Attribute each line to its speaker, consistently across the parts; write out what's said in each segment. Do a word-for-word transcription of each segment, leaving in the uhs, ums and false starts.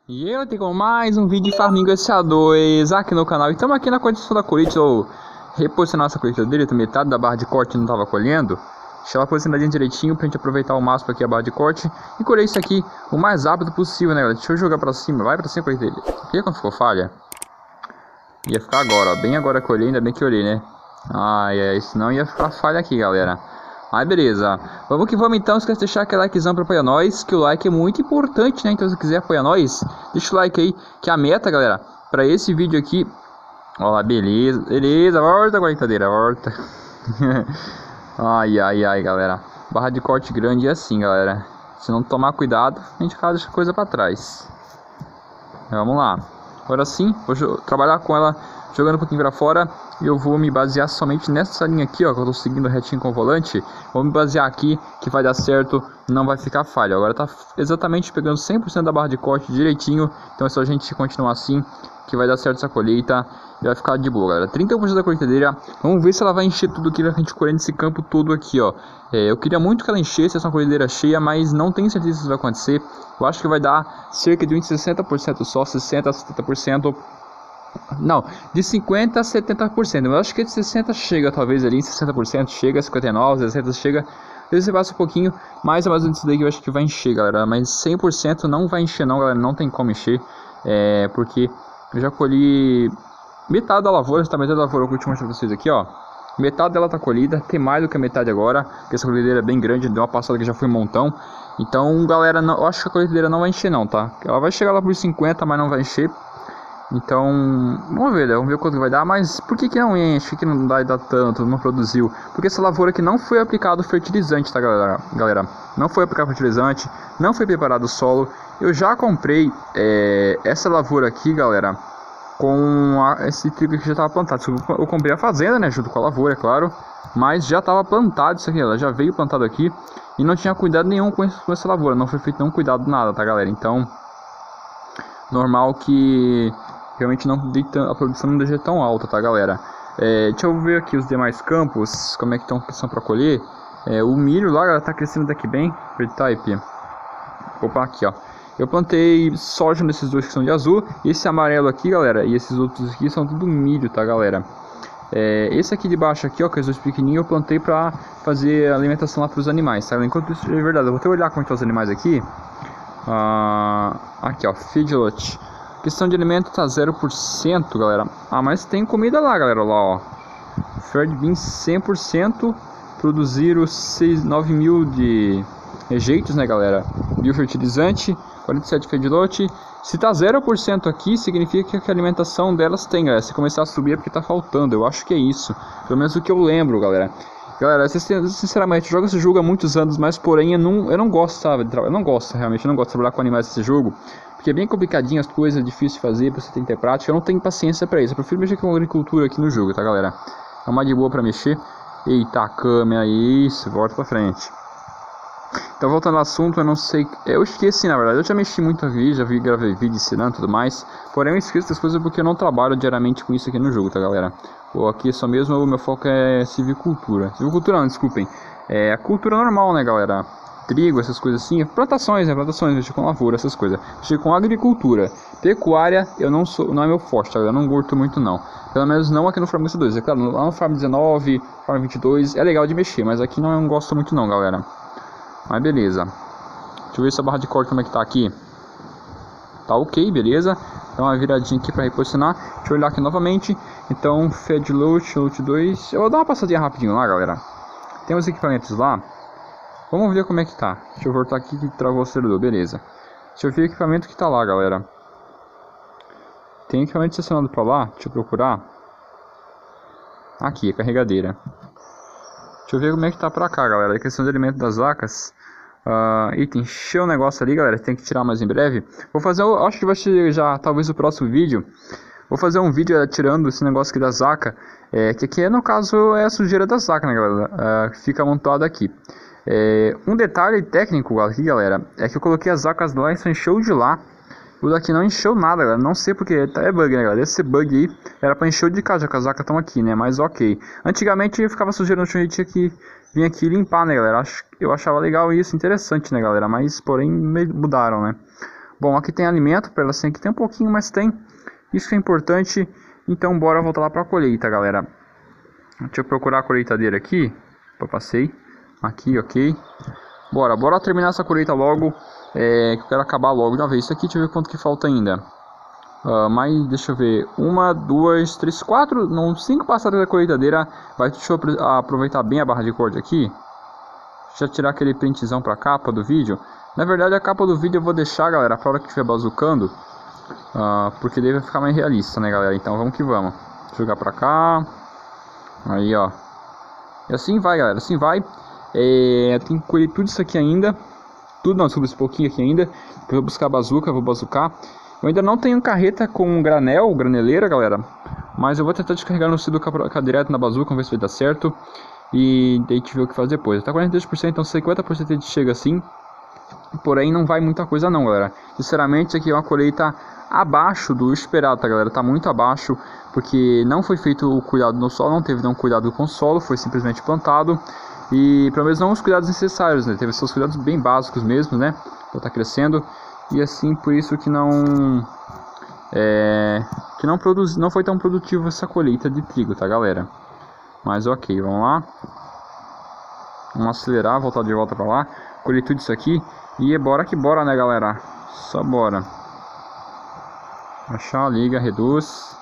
Speaker 1: E eu tenho mais um vídeo de Farming S A dois aqui no canal. E estamos aqui na condição da colheita. Eu reposicionar essa colheita dele, metade da barra de corte não estava colhendo. Deixa ela posicionadinha direitinho pra gente aproveitar ao máximo aqui a barra de corte e colher isso aqui o mais rápido possível, né, galera? Deixa eu jogar pra cima, vai pra cima a colheita dele. Por que quando ficou falha? Ia ficar agora, ó, bem agora que eu olhei, ainda bem que eu olhei, né? Ai, ai, senão ia ficar falha aqui, galera. Aí beleza, vamos que vamos então. Não esquece de deixar aquele likezão pra apoiar nós, que o like é muito importante, né? Então se quiser apoiar nós, deixa o like aí, que a meta, galera, pra esse vídeo aqui. Ó lá, beleza, beleza, volta com a colheitadeira, volta. Ai, ai, ai, galera, barra de corte grande é assim, galera. Se não tomar cuidado, a gente acaba deixando coisa pra trás. Vamos lá, agora sim, vou trabalhar com ela jogando um pouquinho pra fora. E eu vou me basear somente nessa linha aqui, ó, que eu tô seguindo retinho com o volante. Vou me basear aqui, que vai dar certo, não vai ficar falha. Agora tá exatamente pegando cem por cento da barra de corte direitinho. Então é só a gente continuar assim, que vai dar certo essa colheita e vai ficar de boa, galera. trinta por cento da colheitadeira. Vamos ver se ela vai encher tudo que a gente colher nesse campo todo aqui, ó. É, eu queria muito que ela enchesse essa colheitadeira cheia, mas não tenho certeza se isso vai acontecer. Eu acho que vai dar cerca de uns sessenta por cento só, sessenta a setenta por cento. Não, de cinquenta a setenta por cento. Eu acho que de sessenta chega, talvez ali, sessenta por cento chega, cinquenta e nove por cento, sessenta por cento chega. Às vezes você passa um pouquinho, mas é mais ou menos isso daí que eu acho que vai encher, galera. Mas cem por cento não vai encher não, galera, não tem como encher. É, porque eu já colhi metade da lavoura, tá, metade da lavoura que eu vou mostrar pra vocês aqui, ó. Metade dela tá colhida, tem mais do que a metade agora, porque essa colheitadeira é bem grande, deu uma passada que já foi um montão. Então, galera, não, eu acho que a colheitadeira não vai encher não, tá? Ela vai chegar lá por cinquenta, mas não vai encher. Então, vamos ver, né? Vamos ver quanto vai dar, mas por que que não enche, por que não dá, dá tanto, não produziu? Porque essa lavoura aqui não foi aplicado fertilizante, tá, galera? Galera, não foi aplicado fertilizante, não foi preparado o solo. Eu já comprei é, essa lavoura aqui, galera, com a, esse trigo que já estava plantado. Eu comprei a fazenda, né, junto com a lavoura, é claro, mas já estava plantado isso aqui, ela já veio plantado aqui e não tinha cuidado nenhum com, esse, com essa lavoura, não foi feito nenhum cuidado nada, tá, galera? Então, normal que realmente não a produção não deixa tão alta, tá, galera? É, deixa eu ver aqui os demais campos, como é que estão pensando para colher. É, o milho lá, galera, tá crescendo daqui bem. Type. Opa, aqui, ó. Eu plantei soja nesses dois que são de azul. Esse amarelo aqui, galera, e esses outros aqui são tudo milho, tá, galera? É, esse aqui de baixo aqui, ó, que é os dois pequenininhos, eu plantei pra fazer alimentação lá pros animais, tá? Enquanto isso, é verdade, eu vou até olhar como estão os animais aqui. Ah, aqui, ó, feedlot. Questão de alimento tá zero por cento, galera. Ah, mas tem comida lá, galera, lá, ó. Ferd Beans cem por cento. Produziram nove mil de rejeitos, né, galera? Biofertilizante, quarenta e sete feedlot. Se tá zero por cento aqui, significa que a alimentação delas tem, galera. Se começar a subir é porque tá faltando. Eu acho que é isso. Pelo menos o que eu lembro, galera. Galera, sinceramente, eu jogo esse jogo há muitos anos, mas porém eu não, eu não gosto, sabe? Eu não gosto, realmente, eu não gosto de trabalhar com animais nesse jogo. Porque é bem complicadinho as coisas, é difícil de fazer, você tem que ter prática. Eu não tenho paciência pra isso, eu prefiro mexer com agricultura aqui no jogo, tá, galera? É uma de boa pra mexer. Eita, a câmera, isso, volta pra frente. Então, voltando ao assunto, eu não sei... Eu esqueci, na verdade, eu já mexi muito aqui, já vi, gravei vídeo ensinando e tudo mais. Porém, eu esqueço das coisas porque eu não trabalho diariamente com isso aqui no jogo, tá, galera? Ou aqui só mesmo, o meu foco é civicultura. Civicultura não, desculpem. É a cultura normal, né, galera? Trigo, essas coisas assim. Plantações, né? Plantações, mexer com lavoura, essas coisas. Mexer com agricultura. Pecuária, eu não sou, não é meu forte, tá? Eu não curto muito, não. Pelo menos não aqui no Farm dois. É claro, lá no Farm dezenove, Farm vinte e dois, é legal de mexer, mas aqui não, eu não gosto muito, não, galera. Mas beleza. Deixa eu ver essa barra de corte como é que tá aqui. Tá ok, beleza. Dá uma viradinha aqui para reposicionar. Deixa eu olhar aqui novamente. Então, feedlot, loot dois. Eu vou dar uma passadinha rapidinho lá, galera. Tem os equipamentos lá. Vamos ver como é que tá. Deixa eu voltar aqui que travou o servidor, beleza. Deixa eu ver o equipamento que tá lá, galera. Tem equipamento estacionado para lá. Deixa eu procurar. Aqui, a carregadeira. Deixa eu ver como é que tá pra cá, galera. A questão de alimento das vacas. Uh, item, encheu o negócio ali, galera. Tem que tirar mais em breve. Vou fazer, eu acho que vai ser já, talvez o próximo vídeo. Vou fazer um vídeo é, tirando esse negócio aqui da vaca. É, que aqui, no caso, é a sujeira da vaca, né, galera? Uh, fica amontoado aqui. É, um detalhe técnico aqui, galera, é que eu coloquei as vacas lá e só encheu de lá. O daqui não encheu nada, galera. Não sei porque. É bug, né, galera? Esse bug aí era pra encher o de cá, já que as vacas estão aqui, né? Mas ok. Antigamente ficava sujeira no chão e tinha que vir aqui limpar, né, galera? Eu achava legal isso, interessante, né, galera? Mas porém mudaram, né? Bom, aqui tem alimento para ela, assim, aqui tem um pouquinho, mas tem. Isso que é importante. Então bora voltar lá para a colheita, galera. Deixa eu procurar a colheitadeira aqui. Eu passei. Aqui, ok. Bora, bora terminar essa colheita logo. É, que eu quero acabar logo de uma vez. Isso aqui, deixa eu ver quanto que falta ainda. Uh, mas deixa eu ver. Uma, duas, três, quatro. Não, cinco passadas da colheitadeira. Vai, deixa eu aproveitar bem a barra de corte aqui. Deixa eu tirar aquele printzão pra capa do vídeo. Na verdade, a capa do vídeo eu vou deixar, galera, pra hora que estiver bazucando. Uh, porque daí vai ficar mais realista, né, galera? Então vamos que vamos. Jogar pra cá. Aí, ó. E assim vai, galera. Assim vai. É, tem que colher tudo isso aqui ainda. Tudo não, sobre esse pouquinho aqui ainda. Depois eu vou buscar a bazuca, vou bazucar. Eu ainda não tenho carreta com granel, graneleira, galera. Mas eu vou tentar descarregar no Siduca direto na bazuca, vamos ver se vai dar certo. E daí a gente vê o que faz depois. Tá quarenta e dois por cento, então cinquenta por cento a gente chega assim. Porém não vai muita coisa não, galera. Sinceramente, isso aqui é uma colheita abaixo do esperado, tá, galera? Tá muito abaixo, porque não foi feito o cuidado no solo, não teve nenhum cuidado com o solo, foi simplesmente plantado. E pelo menos não os cuidados necessários, né? Teve seus cuidados bem básicos mesmo, né? Pra tá crescendo. E assim, por isso que não... É, que não, produz, não foi tão produtivo essa colheita de trigo, tá, galera? Mas ok, vamos lá. Vamos acelerar, voltar de volta pra lá. Colher tudo isso aqui. E bora que bora, né, galera? Só bora. Achar, liga, reduz.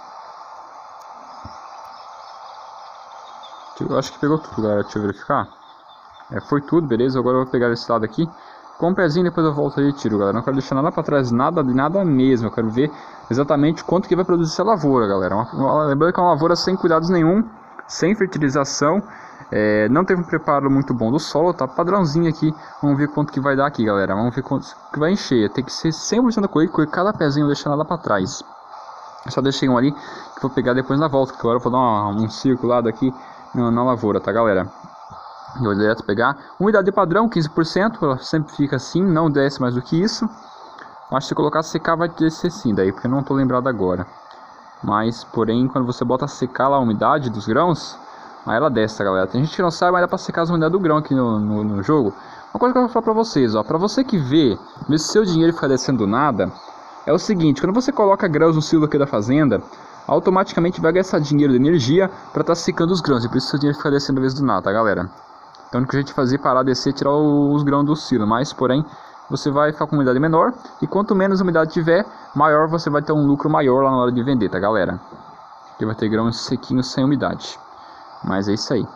Speaker 1: Eu acho que pegou tudo, galera. Deixa eu verificar. É, foi tudo, beleza. Agora eu vou pegar esse lado aqui. Com um pezinho, depois eu volto ali e tiro, galera. Não quero deixar nada pra trás, nada de nada mesmo. Eu quero ver exatamente quanto que vai produzir essa lavoura, galera. Uma, uma, lembrando que é uma lavoura sem cuidados nenhum. Sem fertilização. É, não teve um preparo muito bom do solo, tá padrãozinho aqui. Vamos ver quanto que vai dar aqui, galera. Vamos ver quanto que vai encher. Tem que ser cem por cento da colheita, colher cada pezinho, não deixar nada pra trás. Eu só deixei um ali que vou pegar depois na volta, que agora eu vou dar uma, um circulado aqui na, na lavoura, tá, galera? Eu vou direto pegar. Umidade padrão, quinze por cento, ela sempre fica assim, não desce mais do que isso. Acho que se colocar secar vai descer sim, daí, porque eu não tô lembrado agora. Mas, porém, quando você bota secar lá a umidade dos grãos, aí ela desce, tá, galera? Tem gente que não sabe, mas dá pra secar as umidades do grão aqui no, no, no jogo. Uma coisa que eu vou falar pra vocês, ó. Pra você que vê, vê se seu dinheiro fica descendo do nada, é o seguinte, quando você coloca grãos no silo aqui da fazenda, automaticamente vai gastar dinheiro de energia pra tá secando os grãos. E por isso seu dinheiro fica descendo vez do nada, tá, galera? Então, o que a gente fazer é parar, descer, tirar os grãos do silo. Mas, porém, você vai ficar com umidade menor. E quanto menos umidade tiver, maior você vai ter um lucro maior lá na hora de vender, tá, galera? Porque vai ter grãos sequinhos sem umidade. Mas é isso aí.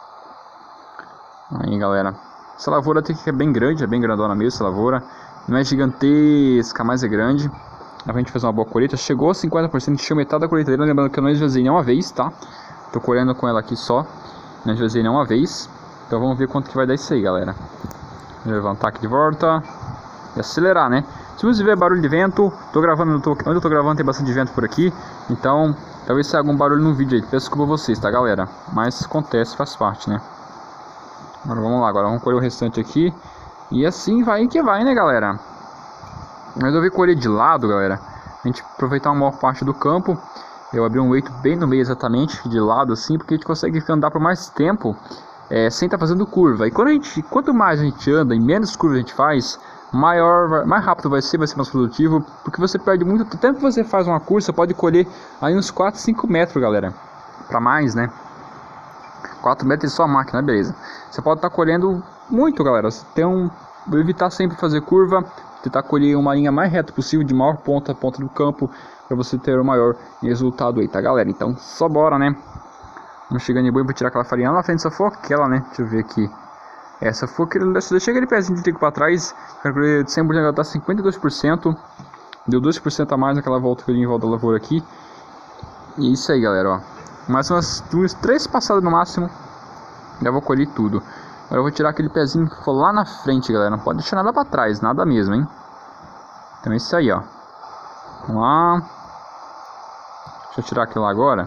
Speaker 1: Aí, galera. Essa lavoura tem que é bem grande, é bem grandona mesmo essa lavoura. Não é gigantesca, mas é grande. Dá pra gente fazer uma boa colheita. Chegou a cinquenta por cento, encheu metade da colheitadeira. Lembrando que eu não esvaziei nenhuma vez, tá? Tô colhendo com ela aqui só. Não esvaziei nenhuma vez. Então vamos ver quanto que vai dar isso aí, galera. Vou levantar aqui de volta. E acelerar, né? Se você ver barulho de vento, tô gravando, tô, onde eu tô gravando tem bastante vento por aqui. Então, talvez saia algum barulho no vídeo aí. Peço desculpa a vocês, tá, galera? Mas acontece, faz parte, né? Agora vamos lá, agora vamos colher o restante aqui. E assim vai que vai, né, galera? Eu resolvi colher de lado, galera. A gente aproveitar uma maior parte do campo. Eu abri um eito bem no meio exatamente, de lado assim, porque a gente consegue andar por mais tempo. É, sem estar fazendo curva. E quando a gente, quanto mais a gente anda e menos curva a gente faz, maior, mais rápido vai ser, vai ser mais produtivo, porque você perde muito tempo que você faz uma curva, você pode colher aí uns quatro, cinco metros, galera, para mais, né? quatro metros é só a máquina, beleza. Você pode estar colhendo muito, galera. Você tem um, evitar sempre fazer curva, tentar colher uma linha mais reta possível, de maior ponta a ponta do campo, para você ter o maior resultado aí, tá, galera? Então, só bora, né? Vamos chegando em boa para tirar aquela farinha lá na frente, só for aquela, né? Deixa eu ver aqui. Essa foi aquele. Se deixei aquele pezinho de trigo para trás, de cem por cento ela tá cinquenta e dois por cento. Deu dois por cento a mais naquela volta que eu dei em volta da lavoura aqui. E isso aí, galera, ó. Mais umas duas, três passadas no máximo. Já vou colher tudo. Agora eu vou tirar aquele pezinho que ficou lá na frente, galera. Não pode deixar nada para trás, nada mesmo, hein? Então é isso aí, ó. Vamos lá. Deixa eu tirar aquilo lá agora.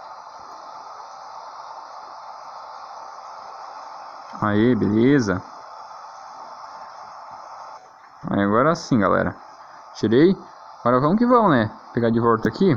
Speaker 1: Aí, beleza. Aí, agora sim, galera. Tirei. Agora vamos que vamos, né? Pegar de volta aqui.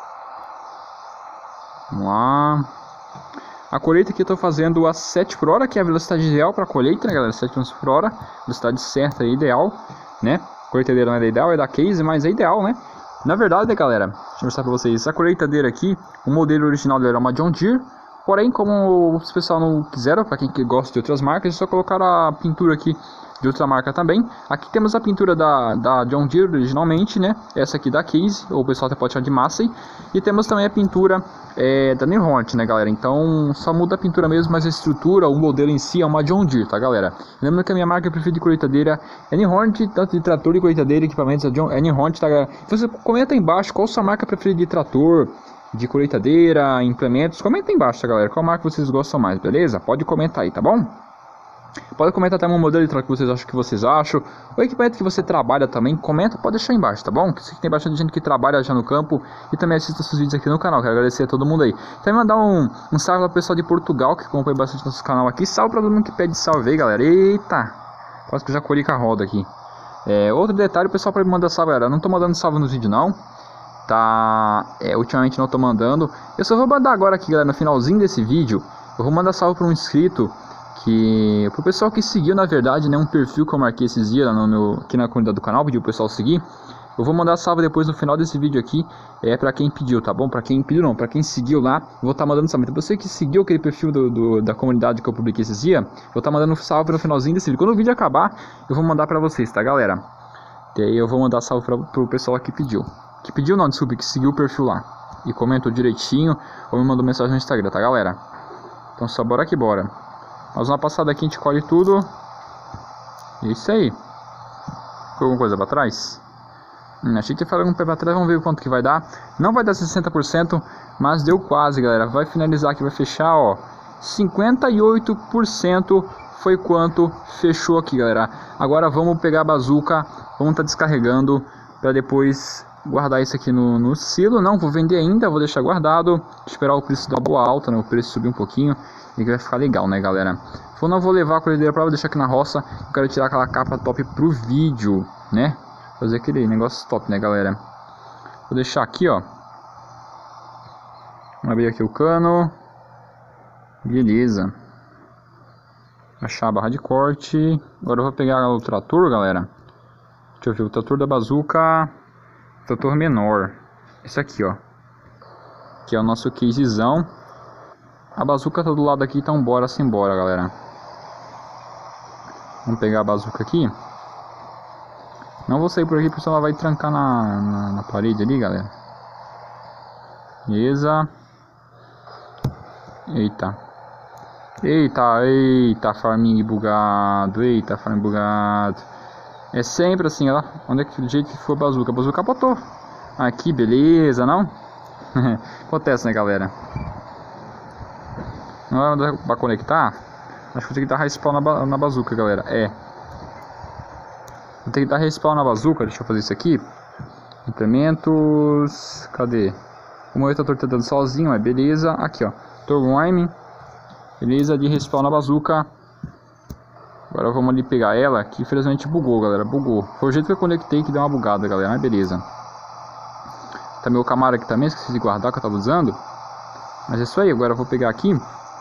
Speaker 1: Vamos lá. A colheita aqui eu tô fazendo a sete por hora, que é a velocidade ideal para colheita, né, galera? sete quilômetros por hora. Velocidade certa e ideal, né? colheitadeira não é ideal, é da Case, mas é ideal, né? Na verdade, galera, deixa eu mostrar pra vocês, essa colheitadeira aqui, o modelo original dela era uma John Deere, porém, como os pessoal não quiseram, para quem gosta de outras marcas, eles só colocaram a pintura aqui de outra marca também. Aqui temos a pintura da, da John Deere originalmente, né? Essa aqui da Case, ou o pessoal até pode chamar de Massey. E temos também a pintura é, da Ninhorn, né, galera? Então só muda a pintura mesmo, mas a estrutura, o modelo em si é uma John Deere, tá, galera? Lembrando que a minha marca preferida de colheitadeira é Ninhorn, tanto de trator e colheitadeira, equipamentos é, John, é Ninhorn, tá, galera? Você comenta aí embaixo qual a sua marca preferida de trator, de colheitadeira, implementos. Comenta aí embaixo, tá, galera? Qual marca vocês gostam mais, beleza? Pode comentar aí, tá bom? Pode comentar também um modelo de trator que vocês acham que vocês acham. O equipamento que você trabalha também, comenta, pode deixar aí embaixo, tá bom? Que tem bastante gente que trabalha já no campo e também assiste os vídeos aqui no canal. Quero agradecer a todo mundo aí. Também mandar um, um salve para o pessoal de Portugal que acompanha bastante nosso canal aqui. Salve para todo mundo que pede salve aí, galera. Eita! Quase que eu já colhi com a roda aqui. É, outro detalhe, o pessoal para me mandar salve, galera. Eu não tô mandando salve nos vídeos não. Tá, é, ultimamente não tô mandando. Eu só vou mandar agora aqui, galera, no finalzinho desse vídeo. Eu vou mandar salve para um inscrito, que pro pessoal que seguiu, na verdade, né, um perfil que eu marquei esses dias no meu, aqui na comunidade do canal, pediu o pessoal seguir. Eu vou mandar salve depois no final desse vídeo aqui, é para quem pediu, tá bom? Para quem pediu não, para quem seguiu lá, vou estar tá mandando salve. Então, você que seguiu aquele perfil do, do, da comunidade que eu publiquei esses dias, vou estar tá mandando salve no finalzinho desse vídeo. Quando o vídeo acabar, eu vou mandar para vocês, tá, galera? E aí eu vou mandar salve pra, pro pessoal que pediu. Que pediu não, desculpe, que seguiu o perfil lá e comentou direitinho ou me mandou mensagem no Instagram, tá, galera? Então só bora que bora. Mais uma passada aqui, a gente colhe tudo. E é isso aí. Ficou alguma coisa pra trás? Hum, achei que ia falar algum pé pra trás, vamos ver quanto que vai dar. Não vai dar sessenta por cento, mas deu quase, galera. Vai finalizar aqui, vai fechar, ó. cinquenta e oito por cento foi quanto fechou aqui, galera. Agora vamos pegar a bazuca, vamos tá descarregando pra depois guardar isso aqui no, no silo. Não vou vender ainda, vou deixar guardado, esperar o preço dar boa alta, né? O preço subir um pouquinho e que vai ficar legal, né, galera? Eu não vou levar a colheitadeira para deixar aqui na roça. Eu quero tirar aquela capa top pro vídeo, né? Fazer aquele negócio top, né, galera? Vou deixar aqui, ó. Vamos abrir aqui o cano. Beleza. Achar a barra de corte. Agora eu vou pegar o trator, galera. Deixa eu ver, o trator da bazuca. Trator menor. Esse aqui, ó. Que é o nosso casezão. A bazuca tá do lado aqui, então bora sim, bora, galera. Vamos pegar a bazuca aqui. Não vou sair por aqui porque ela vai trancar na, na, na parede ali, galera. Beleza. Eita. Eita, eita, farming bugado. Eita, farming bugado. É sempre assim, ó. Onde é que do jeito que for a bazuca? A bazuca botou. Aqui, beleza, não? Acontece, né, galera? Não vai pra conectar? Acho que vou ter que dar respawn na, ba na bazuca, galera. É. Vou ter que dar respawn na bazuca. Deixa eu fazer isso aqui. Implementos. Cadê? O meu trator tá dando sozinho, mas beleza. Aqui, ó. Turbo. Beleza, de respawn na bazuca. Agora vamos ali pegar ela, que infelizmente bugou, galera. Bugou. Foi o jeito que eu conectei que deu uma bugada, galera. Mas beleza. Tá meu Camaro aqui também, esqueci de guardar que eu tava usando. Mas é isso aí, agora eu vou pegar aqui.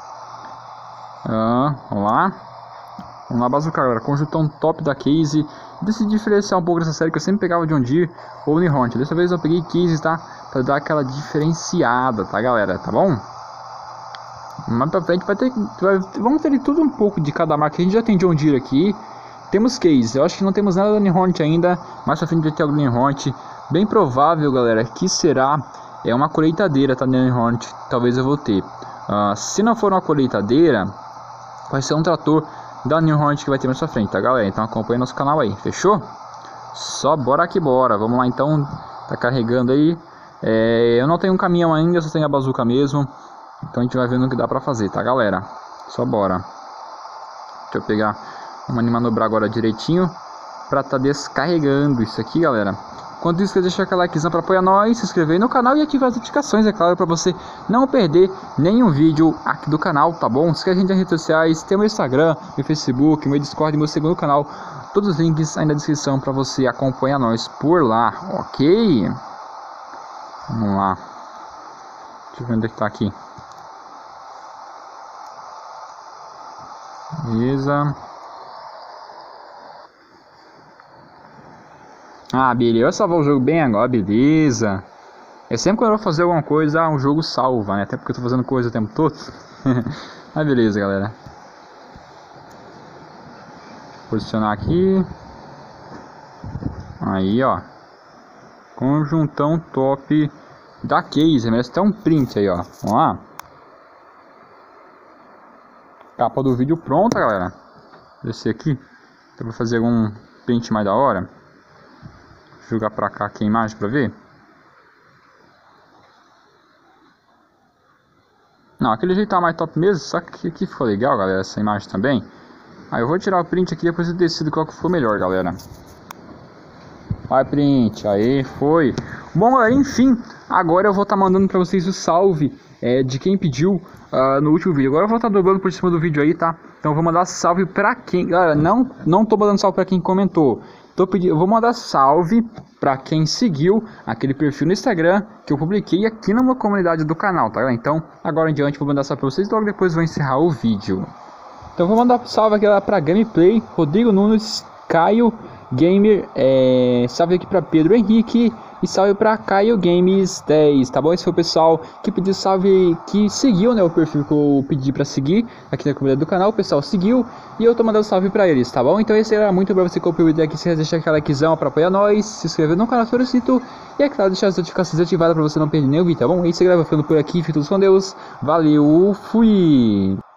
Speaker 1: Ah, vamos lá. Vamos lá, bazuca, galera. Conjuntão top da Case. Decidi diferenciar um pouco dessa série que eu sempre pegava John Deere ou Ninhorn. Dessa vez eu peguei Case, tá? Pra dar aquela diferenciada, tá, galera? Tá bom? Mais pra frente vai ter, vai, vamos ter tudo um pouco de cada marca. A gente já tem John Deere aqui, temos Case, eu acho que não temos nada da Ninhorn ainda. Mais pra frente vai ter o Ninhorn. Bem provável, galera, que será é uma colheitadeira, tá, Ninhorn. Talvez eu vou ter. uh, Se não for uma colheitadeira, vai ser um trator da Ninhorn que vai ter mais pra frente, tá, galera? Então acompanha nosso canal aí, fechou? Só bora que bora, vamos lá então. Tá carregando aí. é, Eu não tenho um caminhão ainda, só tenho a bazuca mesmo. Então a gente vai vendo o que dá pra fazer, tá, galera? Só bora. Deixa eu pegar, vamos manobrar agora direitinho pra tá descarregando isso aqui, galera. Enquanto isso, deixa aquele likezão pra apoiar nós, se inscrever no canal e ativar as notificações, é claro, pra você não perder nenhum vídeo aqui do canal, tá bom? Se quer a gente nas redes sociais, tem o meu Instagram, meu Facebook, meu Discord, meu segundo canal. Todos os links aí na descrição pra você acompanhar nós por lá, ok? Vamos lá. Deixa eu ver onde é que tá aqui. Beleza. Ah, beleza, eu salvar o jogo bem agora, beleza. É sempre quando eu vou fazer alguma coisa, um jogo salva, né? Até porque eu tô fazendo coisa o tempo todo. Mas beleza, galera. Posicionar aqui. Aí, ó. Conjuntão top da case. Merece até um print aí, ó. Vamos lá. Capa do vídeo pronta, galera. Esse aqui. Então vou fazer algum print mais da hora. Vou jogar pra cá aqui a imagem pra ver. Não, aquele jeito tá mais top mesmo, só que aqui ficou legal, galera, essa imagem também. Aí eu vou tirar o print aqui, depois eu decido qual que ficou melhor, galera. Vai, print, aí, foi. Bom, galera, enfim, agora eu vou estar tá mandando pra vocês o salve é, de quem pediu uh, no último vídeo. Agora eu vou estar tá dobrando por cima do vídeo aí, tá? Então eu vou mandar salve pra quem... Galera, não, não tô mandando salve pra quem comentou. Tô pedindo, eu vou mandar salve pra quem seguiu aquele perfil no Instagram que eu publiquei aqui numa comunidade do canal, tá? Então, agora em diante eu vou mandar salve pra vocês, logo depois eu vou encerrar o vídeo. Então eu vou mandar salve aqui lá pra Gameplay, Rodrigo Nunes, Caio Gamer, é, salve aqui pra Pedro Henrique e salve pra Caio Games dez, tá bom? Esse foi o pessoal que pediu salve, que seguiu, né, o perfil que eu pedi pra seguir aqui na comunidade do canal. O pessoal seguiu e eu tô mandando salve pra eles, tá bom? Então esse era muito pra você que copiou o vídeo aqui, se deixar aquele likezão pra apoiar nós, se inscrever no canal favorito e é claro, deixar as notificações ativadas pra você não perder nenhum vídeo, tá bom? E esse grava ficando por aqui, fica todos com Deus, valeu, fui!